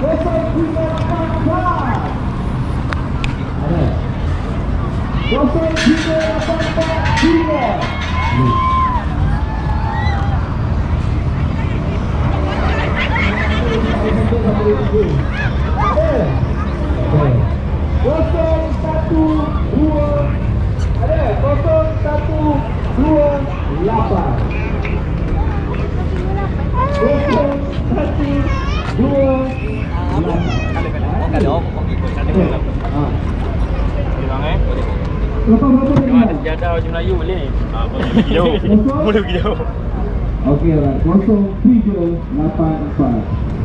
Kalau ada sejadah baju Melayu boleh. Boleh pergi jauh. Boleh pergi jauh. Okey, 0384.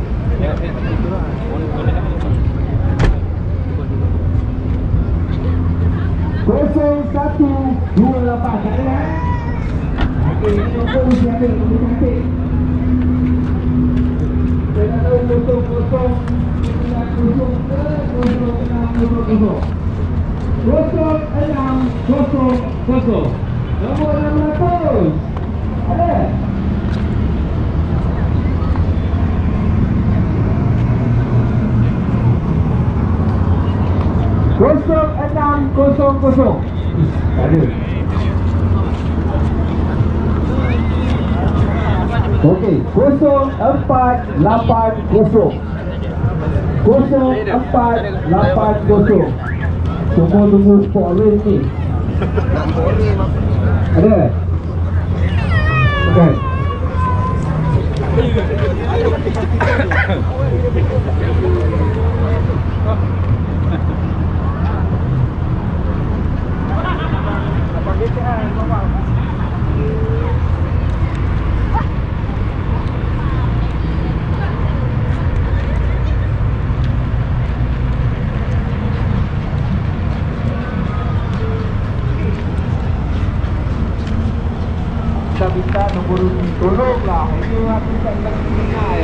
Kosong 128. Tak ada kan? Okey, ini nombor mesti ada. Nombor cantik. Saya nak tahu 00 0600. Nombor 600. Ada? Kosong 600. Ada. Okey, 0480. 0480. Semua tunggu sport race ni. Ada? Okey. Kita minta nombor tolonglah. Ini aku tak nak kenal.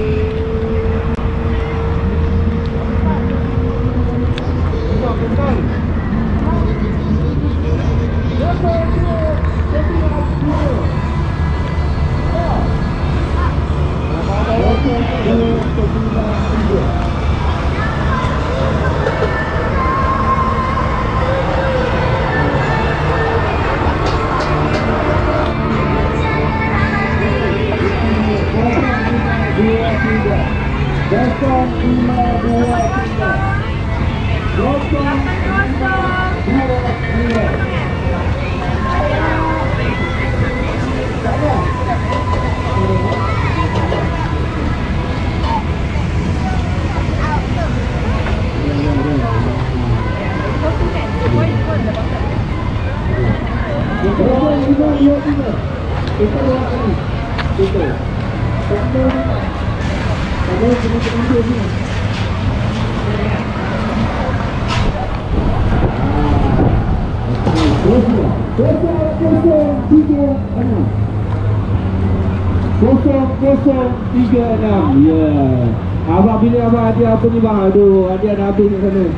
Betul. Ya. Abang pilih abang hadiah apa ni bang? Aduh, hadiah dah habis kat sana.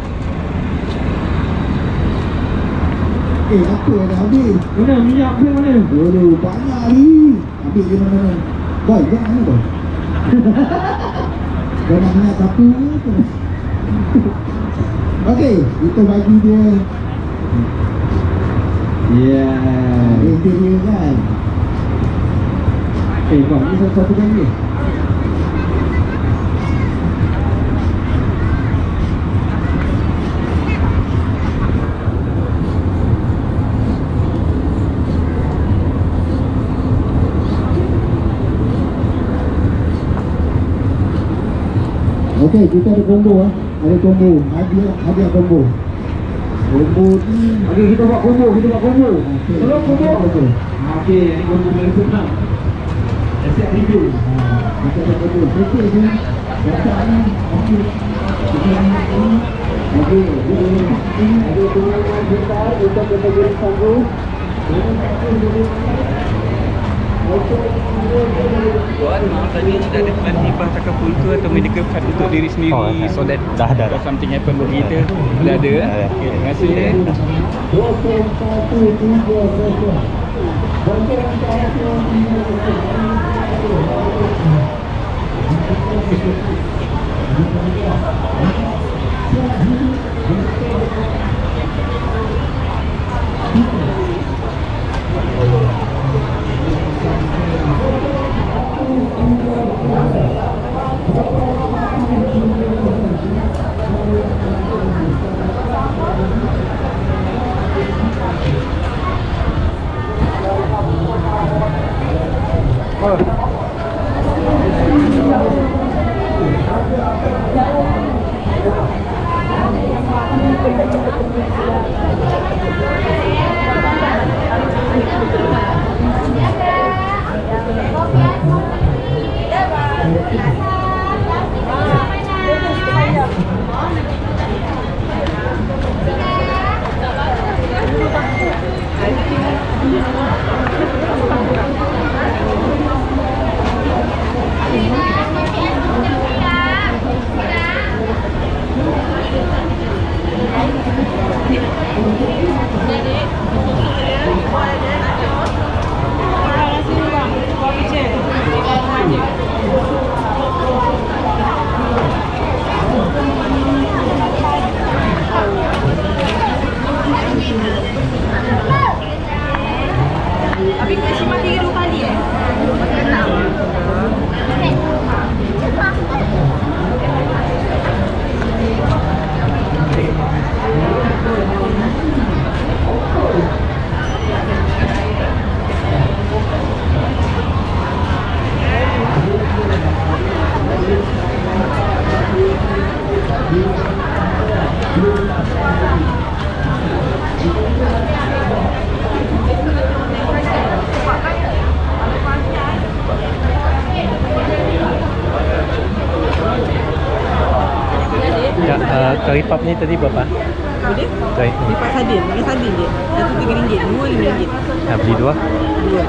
Apa yang dah habis? Mana minyak ke mana? Aduh, banyak ni. Habis di mana-mana. Boy, jangan mana boy? Jangan minyak satu ke? Okey, kita bagi dia. Ya, itu dia kan. Bang, ni satu kali. Okey, kita ada combo Ada combo. Hadiah combo. Combo ni. Okey, kita buat combo. Tolong combo. Okey, ini combo paling senang. Siap review. Kita ada combo. Okey je. Dapat ni. Okey. Kita ni. Okey. Ada combo besar untuk kategori combo. Tuan, tadi sudah ada plan hibah takaful ke atau medical card untuk diri sendiri so that dah if something happen bagi kita dah ada okay, terima kasih Tapi kena simpan 3 kali Kari pap ni tadi berapa? Boleh? Kari Lipat sardin, dengan sardin je. Satu RM3, dua RM5. beli dua? Dua.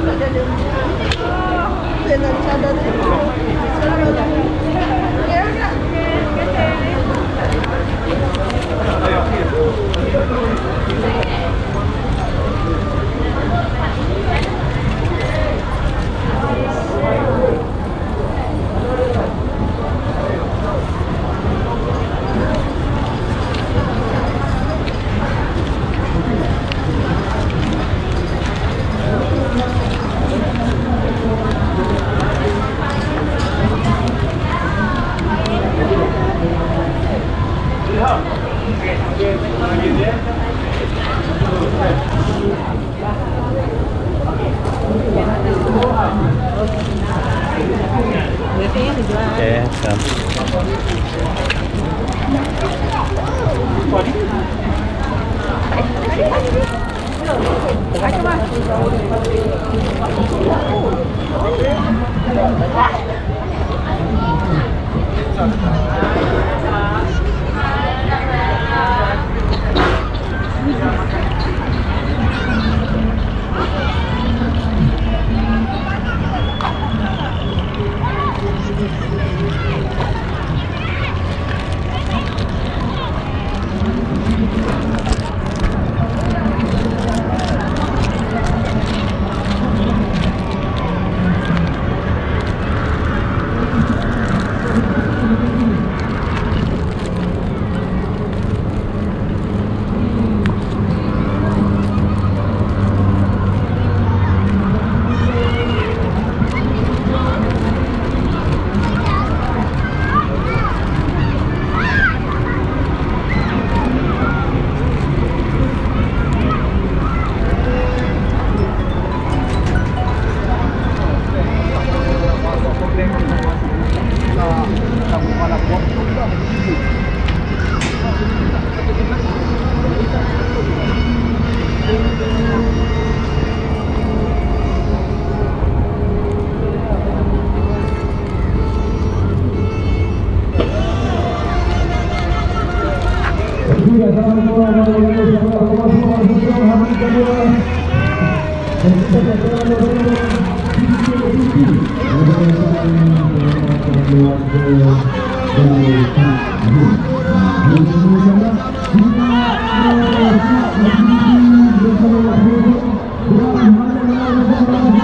Okay,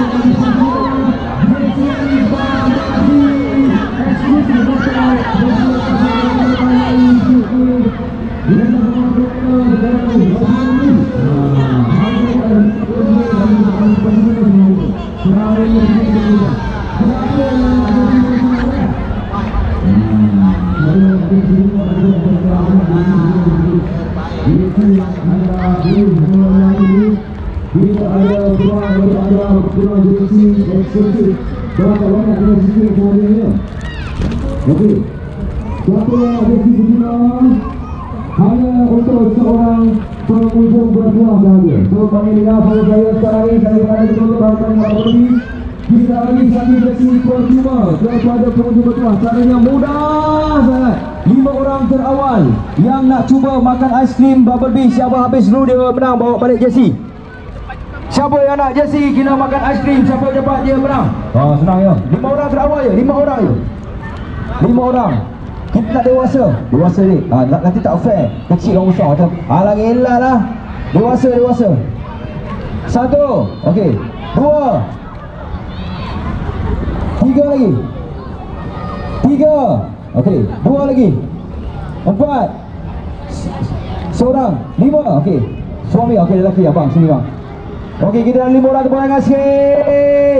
Terima kasih. Kita ada kurang jersey eksklusif. Banyak jersey semuanya. Okey. Satu jersey kita hanya untuk seorang pengunjung berdua sahaja. So kami dengar pada saya sekarang ini saya berada di Kawasan Mabudi. Kita bagi satu jersey percuma kepada pengunjung berdua. Caranya mudah sangat. 5 orang terawal yang nak cuba makan aiskrim Bubble Bee. Siapa habis dulu dia menang bawa balik jersey. Siapa yang nak jersey kena makan aiskrim, siapa cepat dia menang. Senang ya. 5 orang terawal je, 5 orang je. 5 orang. Kita nak dewasa. Dewasa ni. Nanti tak fair. Kecil orang besar macam. Lagi elak lah. Dewasa. 1. Okey. 2. 3 lagi. 3. Okey. 2 lagi. 4. Seorang. 5. Okey. Suami. Okey, lelaki abang sini bang. Okey, kita ada 5 orang tepuk tangan sikit.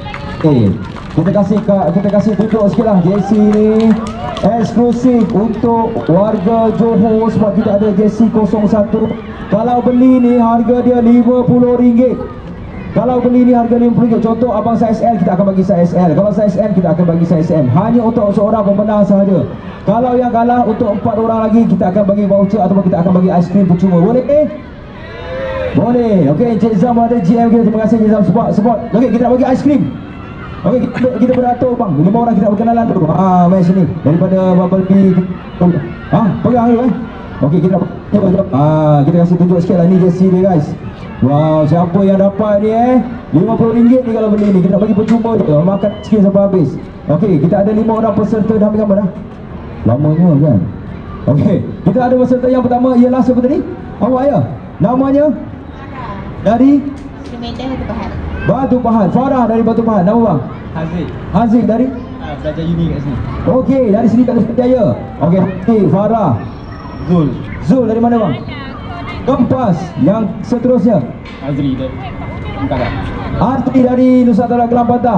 Kita kasih tutup sikit lah. Jersey ni eksklusif untuk warga Johor sebab kita ada jersey 01. Kalau beli ni harga dia RM50. Kalau beli ni harga RM50. Contoh abang saiz L, kita akan bagi saiz L. Kalau saiz M, kita akan bagi saiz M. Hanya untuk seorang pemenang sahaja. Kalau yang kalah untuk 4 orang lagi, kita akan bagi voucher ataupun kita akan bagi aiskrim percuma. Boleh? Boleh. Okey, Encik Zam ada GM kita. Terima kasih Encik Zam support. Okey, kita nak bagi aiskrim. Okey, kita beratur bang. 5 orang kita berkenalan dulu. Mai sini. Daripada Bubble Bee. Pegang dulu Okey, kita kita kasih tunjuk sikit lah. Ni jersey dia guys. Wow, siapa yang dapat ni RM50 ni kalau beli ni. Kita bagi percuma je. Makan sikit sampai habis. Okey, kita ada 5 orang peserta dah ambil gambar dah. Lamanya kan. Okey, kita ada peserta yang pertama ialah siapa tadi? Awak ya? Namanya? Dari? Batu Pahat. Farah dari Batu Pahat. Nama bang? Haziq dari? Belajar uni kat sini. Okey, dari sini kat Jaya. Okey, Farah. Zul dari mana bang? Kempas. Yang seterusnya? Azri dari Mentara. Azri dari Nusantara Kelang Patah.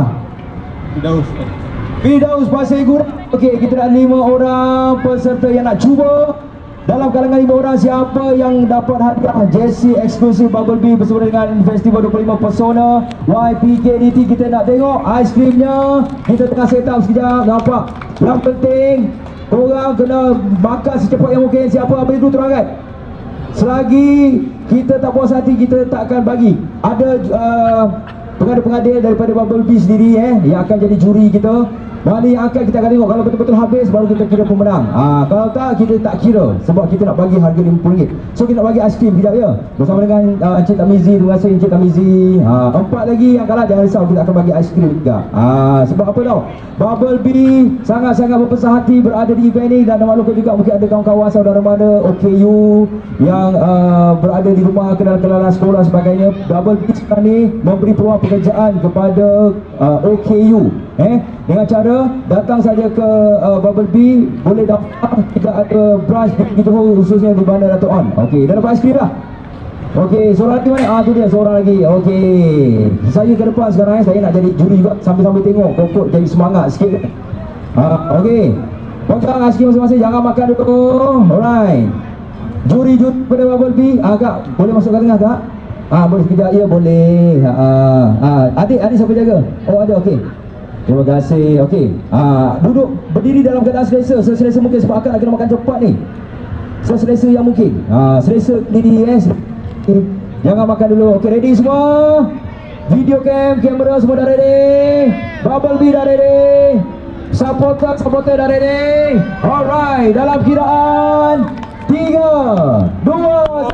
Firdaus Pasir Gurau. Okey, kita ada 5 orang peserta yang nak cuba. Dalam kalangan 5 orang, siapa yang dapat hadiah jersey eksklusif Bubble Bee bersama dengan Festival 25 Persona YPKDT. Kita nak tengok aiskrimnya. Kita tengah set up sekejap. Nampak? Yang penting korang kena makan secepat yang mungkin. Siapa habis dulu terangkan. Selagi kita tak puas hati, kita tak akan bagi. Ada pengadil-pengadil daripada Bubble Bee sendiri yang akan jadi juri kita. Balik angkat kita akan tengok. Kalau betul-betul habis baru kita kira pemenang. Kalau tak, kita tak kira. Sebab kita nak bagi harga RM50. So kita nak bagi aiskrim kejap ya. Bersama dengan Encik Tamizi. Terima kasih Encik Tamizi. 4 lagi yang kalah, jangan risau, kita akan bagi aiskrim juga. Sebab apa tau, Bubble Bee sangat-sangat berbesar hati berada di event ni. Dan maklumkan juga mungkin ada kawan-kawan saudara mara OKU yang berada di rumah, kenalan-kenalan sekolah sebagainya. Bubble Bee sekarang ni memberi peluang pekerjaan kepada OKU dengan cara datang saja ke Bubble Bee, boleh daftar. Kita ada branch di Johor khususnya di Bandar Dato' On. Okey, dah dapat aiskrim dah. Okey, seorang lagi mana? Tu dia seorang lagi. Okey, saya ke depan sekarang saya nak jadi juri juga, sambil-sambil tengok pokok jadi semangat sikit. Okey, pegang aiskrim masing-masing, jangan makan dulu. Alright, juri-juri pada Bubble Bee, Kak boleh masuk ke tengah tak? Boleh sekejap ya, boleh. Adik siapa jaga? Oh ada, okey. Terima kasih. Okey. Duduk berdiri dalam keadaan selesa. Selesa mungkin sebab akak nak kena makan cepat ni. Selesa yang mungkin. Selesa diri jangan makan dulu. Okey, ready semua? Video cam, kamera semua dah ready. Bubble Bee dah ready. Supporter dah ready. Alright, dalam kiraan 3, 2,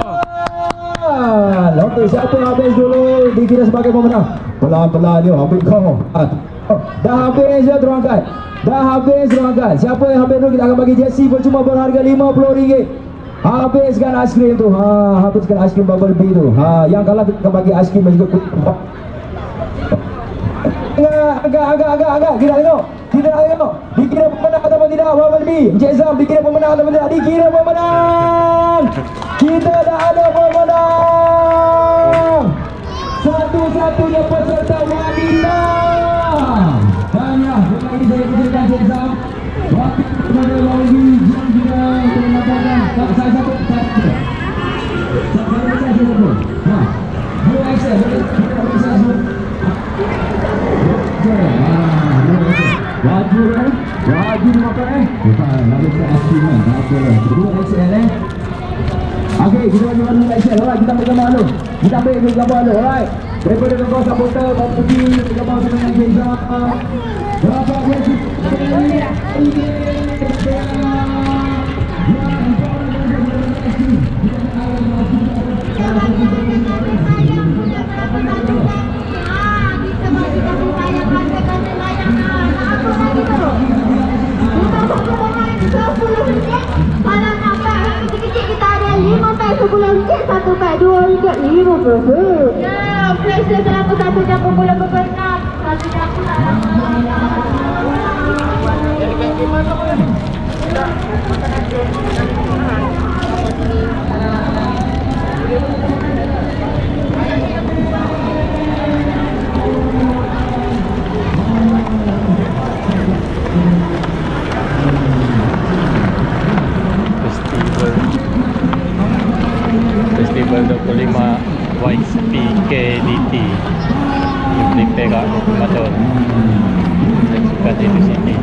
1. Okey, siapa habis dulu dikira sebagai pemenang. Pelan-pelan dia ambil kau. Dah habis je terangkan. Siapa yang habis dulu kita akan bagi jersey percuma berharga RM50. Habiskan aiskrim tu. Habiskan aiskrim Bubble Bee tu. Yang kalah kita akan bagi aiskrim juga. Agak. Kita tengok. Dikira pemenang atau tidak Bubble Bee? Encik Zam dikira pemenang atau tidak? Dikira pemenang. Kita dah ada pemenang. Satu-satunya peserta wanita. Dan ya, dengan ini saya persilakan Encik Zam Waktu kepada lagi yang juga melaporkan saya satu. Wajib makan bukan lalu saya aslinya tak apa lah kedua XL okey kita bagi dulu XL alright kita ambil gambar dulu kita ambil gambar dulu alright daripada gambar supporter bawa pergi gambar dengan Genza berapa wajib kalau nampak kecil-kecil kita ada 5 pack RM10, 1 pack RM2.50. Ya, pressure selama 1 jam berbulan berbenam. 1 jam pula. Festival 25 YSPKDT di Perak Matun dan suka di sini.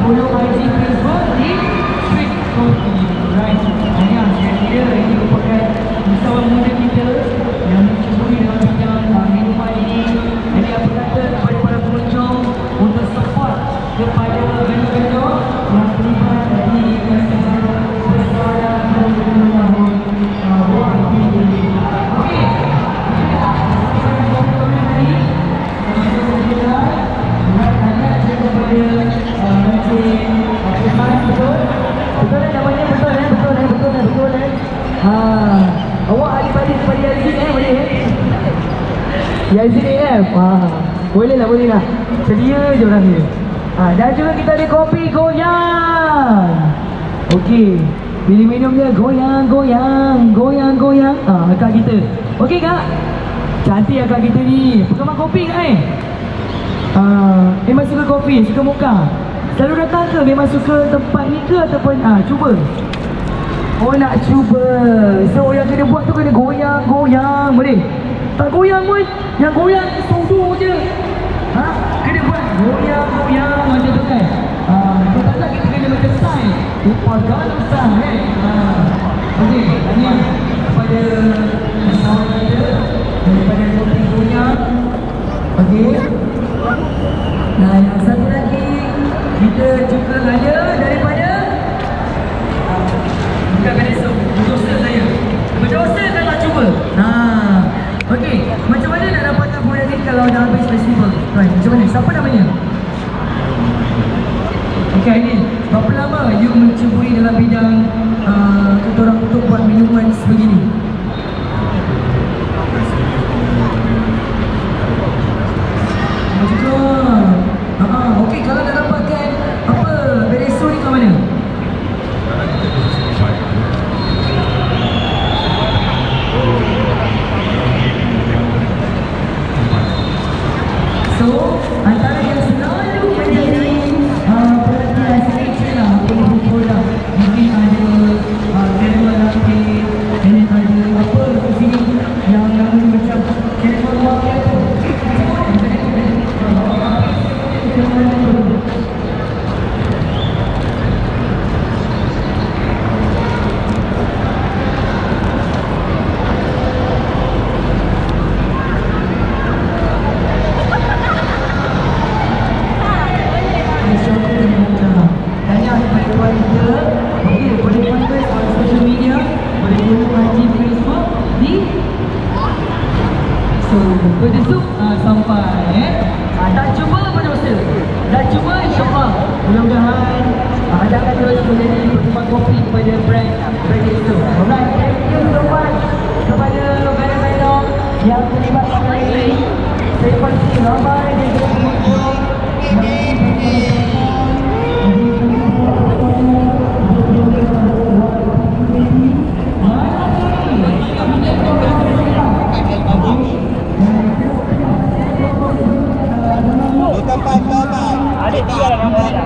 10 IG Facebook di Street Coffee. Right. Tahniah, saya kira ini merupakan usahawan muda kita yang mencuburi dalam bidang minuman ini. Jadi apa kata kepada para pengunjung untuk support kepada vendor-vendor yang terlibat di persoalan awak adik-adik kepada Yazid boleh Yazid AF boleh lah sedia je orang ni. Dan juga kita ada kopi goyang. Okey, pilih minumnya goyang akak kita. Okey kak, cantik akak kita ni. Penggemar kopi kan memang suka kopi, suka mocha. Selalu datang ke memang suka tempat ni ke ataupun cuba? Oh nak cuba. So yang kena buat tu kena goyang boleh? Tak goyang pun, yang goyang sudu je. Kena buat goyang macam tu kan. Kalau tak nak kita kena macam style upagan style kan. Okey, tanya kepada kawan kita daripada kopi goyang. Okey. Nah yang satu lagi kita juga ada daripada bukan Bereso, berdosa saya. Berdosa kan nak cuba. Okey, macam mana nak dapatkan produk ni kalau dah habis festival? Right, macam mana? Siapa namanya? Okey, ini berapa lama you mencuburi dalam bidang kita orang untuk buat minuman sebegini? Okey, kalau nak dapatkan apa Bereso ni kat mana? So, antara yang selalu menjadi perhatian saya lah produk. Mungkin ada caramel latte, dan ada apa di sini yang namanya macam caramel latte tu. Berdesuk sampai dah cuba berdosa. Dah cuba insyaAllah. Mudah-mudahan anda akan terus menjadi penggemar kopi kepada brand itu. Alright, thank you so much kepada vendor-vendor yang terlibat pada hari ini. Terima kasih ramai dan pengunjung. Adik dia lah nama dia.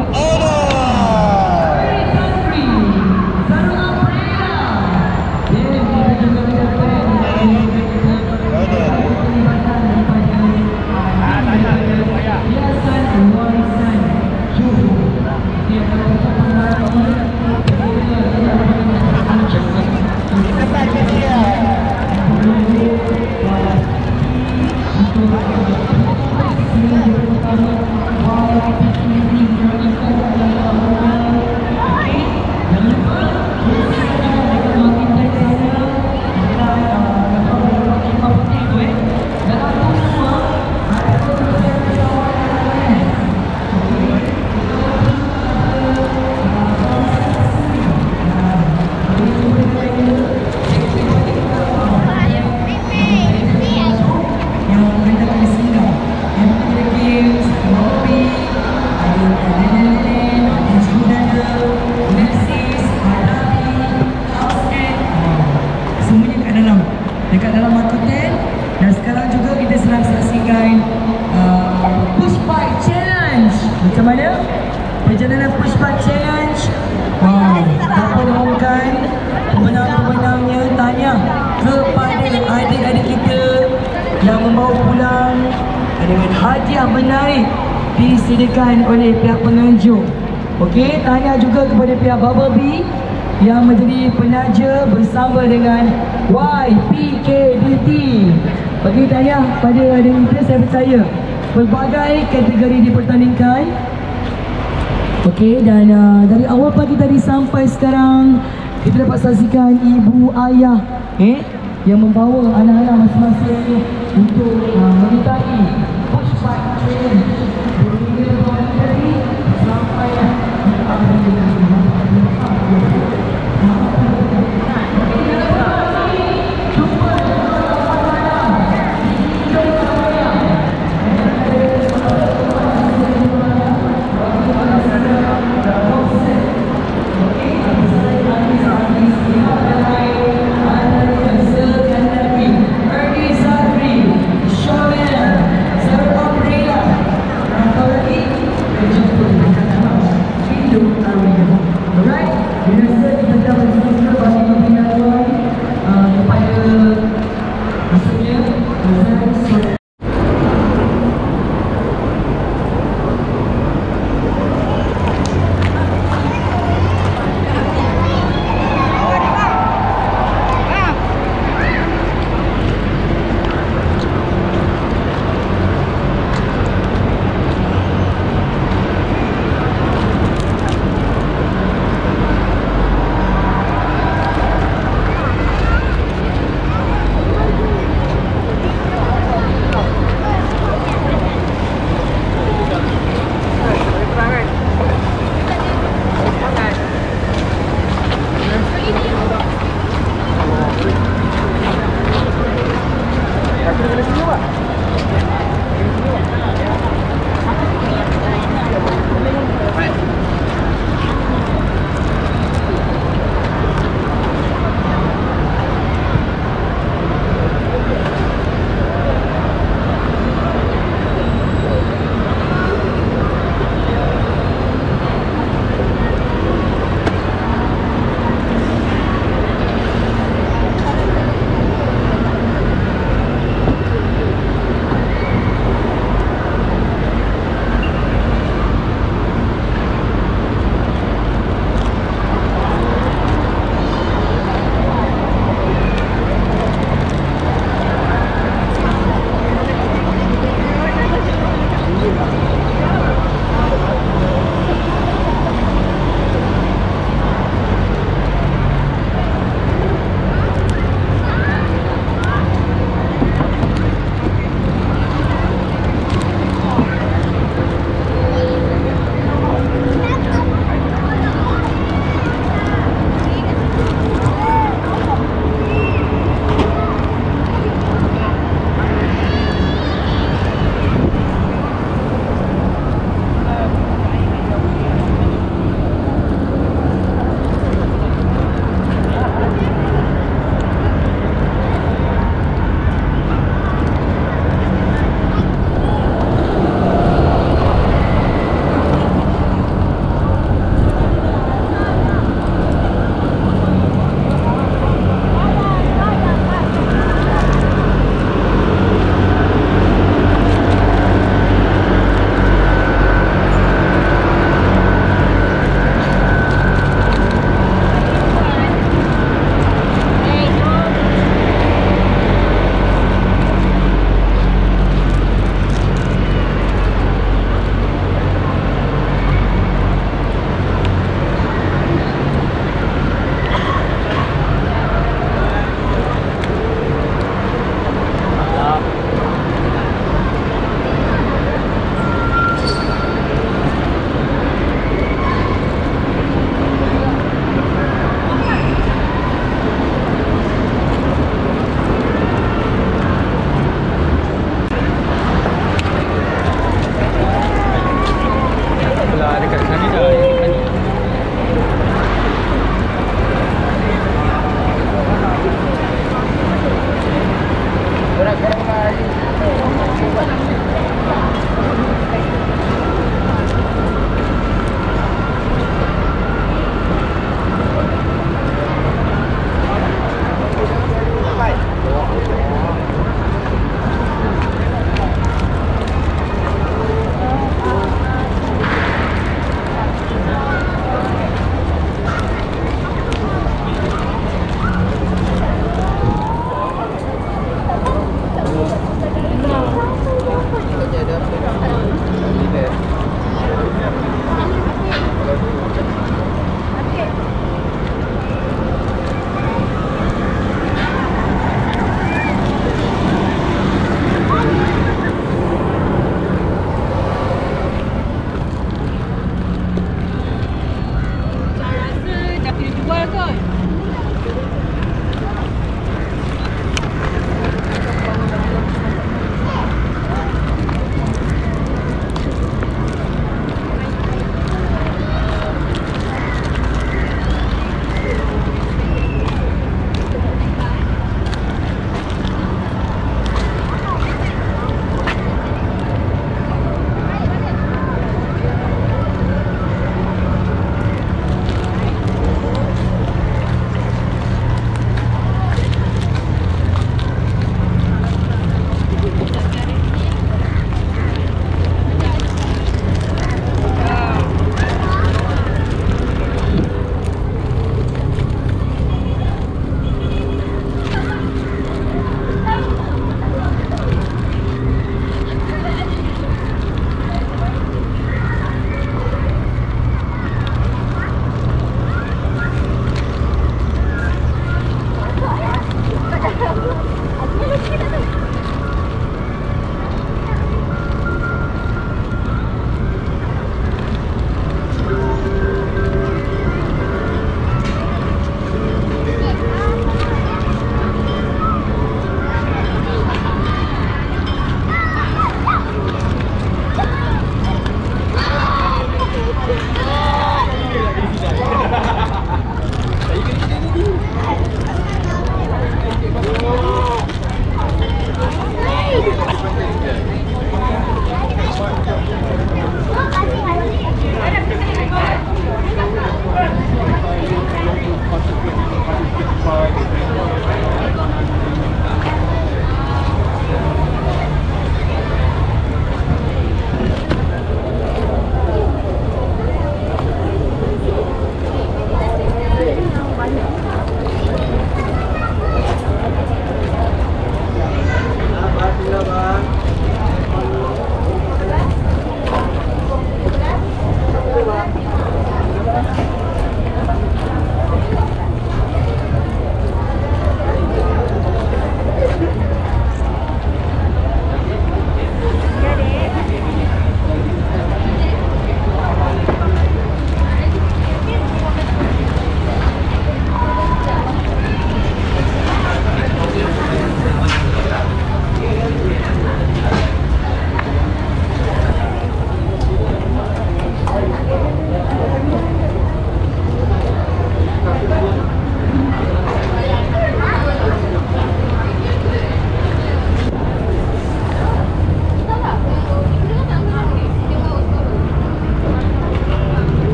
Dekat dalam Makuten. Dan sekarang juga kita sedang saksikan Push Bike Challenge. Macam mana? Perjalanan Push Bike Challenge. Dapat diumumkan pemenang-pemenangnya. Tanya kepada adik-adik kita yang membawa pulang dengan hadiah menarik disediakan oleh pihak pengunjung. Okey, tahniah juga kepada pihak Bubble Bee yang menjadi penaja bersama dengan YPKDT. Okey, tahniah pada hari ini. Saya percaya pelbagai kategori dipertandingkan. Okey, dan dari awal pagi tadi sampai sekarang kita dapat saksikan ibu ayah yang membawa anak-anak masing-masing untuk menyertai push fight challenge. Dari awal tadi sampai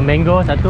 mango satu.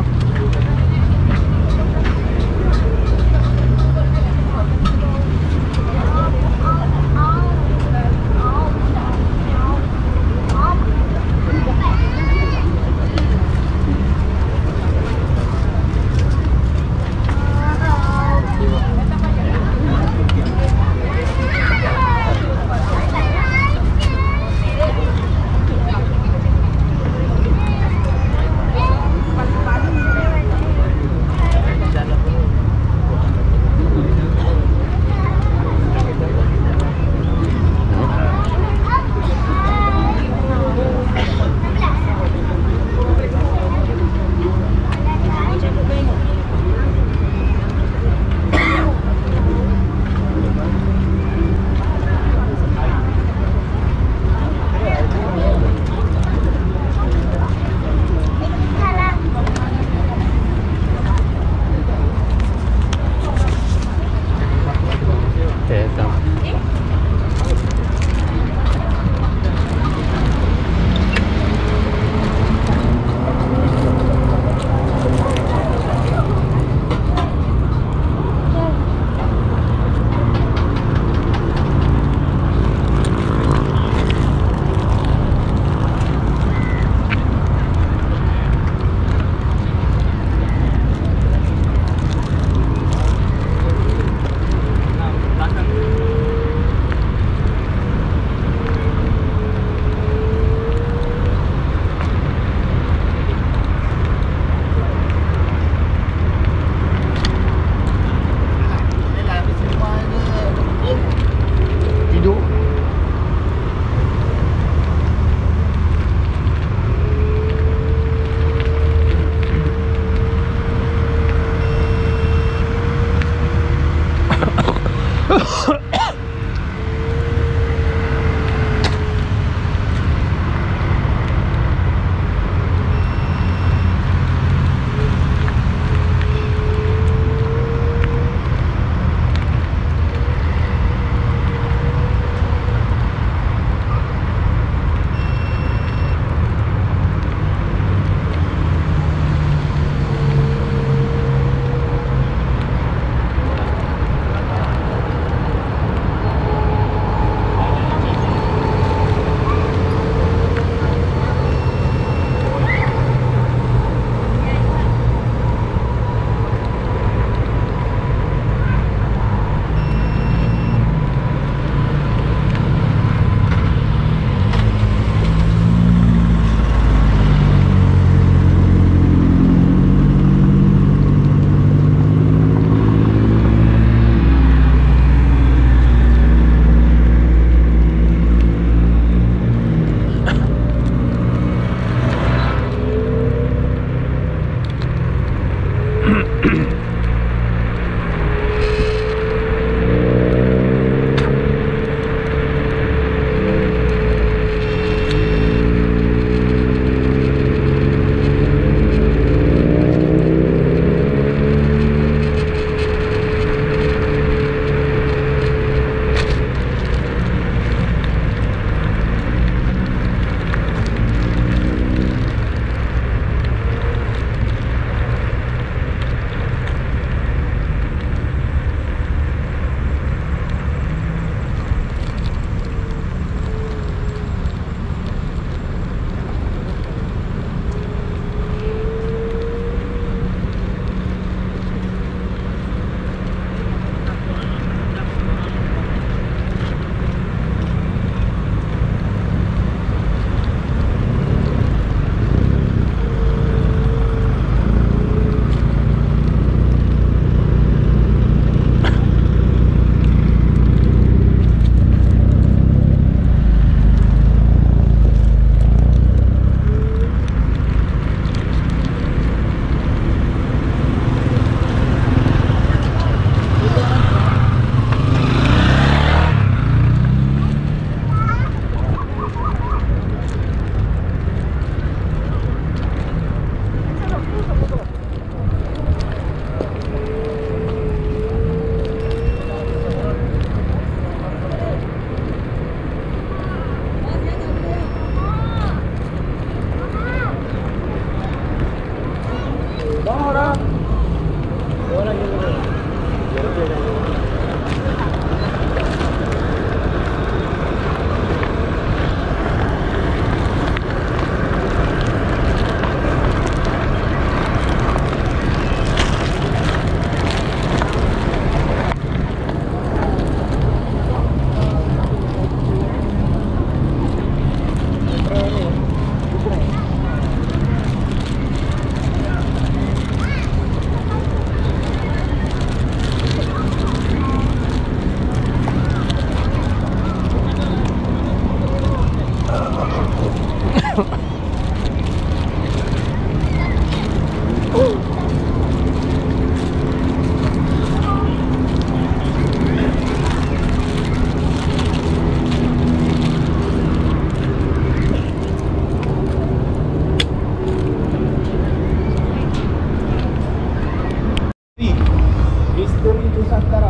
Victory Nusantara.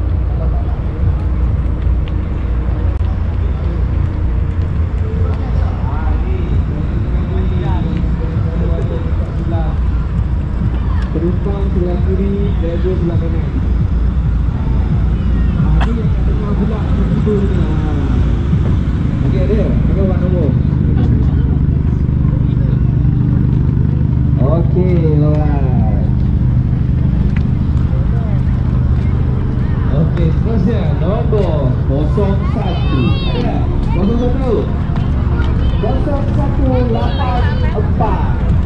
Penumpang sebelah kiri, driver sebelah kanan. Ini yang kat tengah pula itu ni. Okey ada. Ada buat nombor. Okey, alright. Okey, seterusnya nombor 01. Ada? 01. 0184.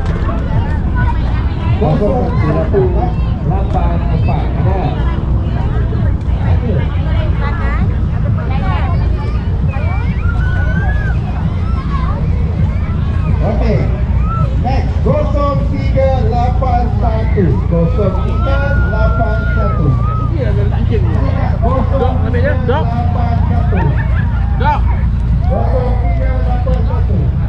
0184 ada. Okey. Next 0381. 0381. Dia ada anjing ni. Dok, ambil dia. Dok. 0381. Dok. 0381.